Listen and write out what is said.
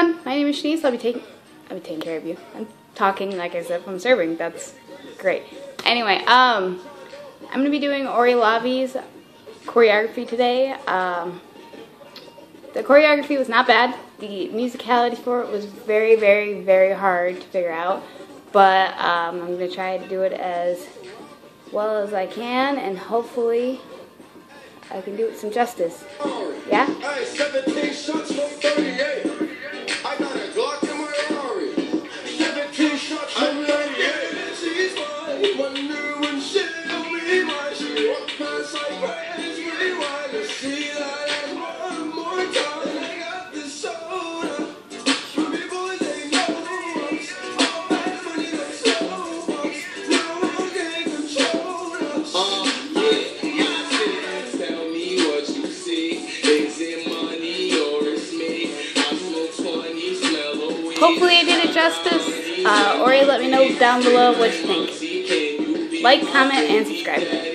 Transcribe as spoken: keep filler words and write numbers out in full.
everyone, my name is Shanice. I'll be taking I'll be taking care of you. I'm talking like as if I'm serving. That's great. Anyway, um, I'm gonna be doing Ori Lavi's choreography today. Um, the choreography was not bad. The musicality for it was very, very, very hard to figure out. But um, I'm gonna try to do it as well as I can, and hopefully I can do it some justice. Yeah? Hey, seventeen shots from thirty-eight. I got a Glock in my Ori. seventeen shots from thirty-eight. She's mine. Wonder when she'll be mine. She walked past like rays. Rewind to see that ass one more time. I got this soda. Ruby boys ain't no ones. All that money they sold us. No one can control us. Uh, yeah, yeah, yeah. Tell me what you see. Is it money or it's me? I smoke twenty, smell a weed. Hopefully I did it justice. Uh, Ori, let me know down below what you think. Like, comment, and subscribe.